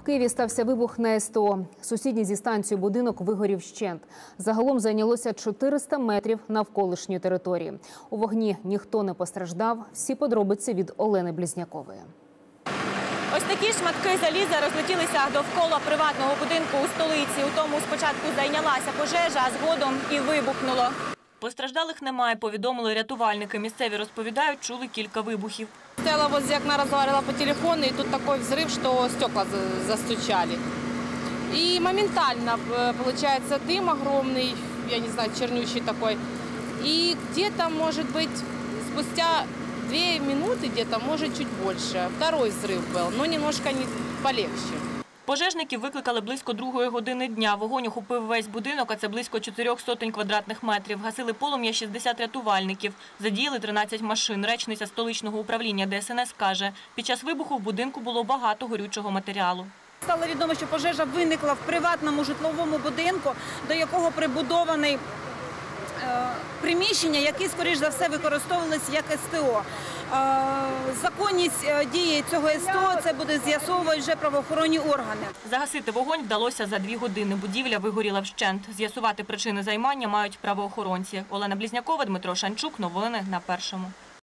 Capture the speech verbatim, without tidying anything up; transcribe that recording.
В Києві стався вибух на ес те о. Сусідній зі станцією будинок вигорів вщент. Загалом зайнялося чотириста метрів навколишньої території. У вогні ніхто не постраждав. Всі подробиці від Олени Близнякової. Ось такі шматки заліза розлетілися довкола приватного будинку у столиці. У тому спочатку зайнялася пожежа, а згодом і вибухнуло. Постраждалих немає, повідомили рятувальники. Місцеві розповідають, чули кілька вибухів. Стояла возле окна, разговаривала по телефону, и тут такой взрыв, что стекла застучали. И моментально, получается, дым огромный, я не знаю, чернющий такой. И где-то, может быть, спустя две минуты, где-то, может, чуть больше, второй взрыв был, но немножко не полегче. Пожежників викликали близько другої години дня. Вогонь охопив весь будинок, а це близько чотирьох сотень квадратних метрів. Гасили полум'я шістдесят рятувальників. Задіяли тринадцять машин. Речниця столичного управління де ес en ес каже, під час вибуху в будинку було багато горючого матеріалу. Стало відомо, що пожежа виникла в приватному житловому будинку, до якого прибудований приміщення, які, скоріш за все, використовувалися як ес те о. Законність дії цього ес те о це буде з'ясовувати вже правоохоронні органи. Загасити вогонь вдалося за дві години. Будівля вигоріла вщент. З'ясувати причини займання мають правоохоронці. Олена Близнякова, Дмитро Шанчук. Новини на Першому.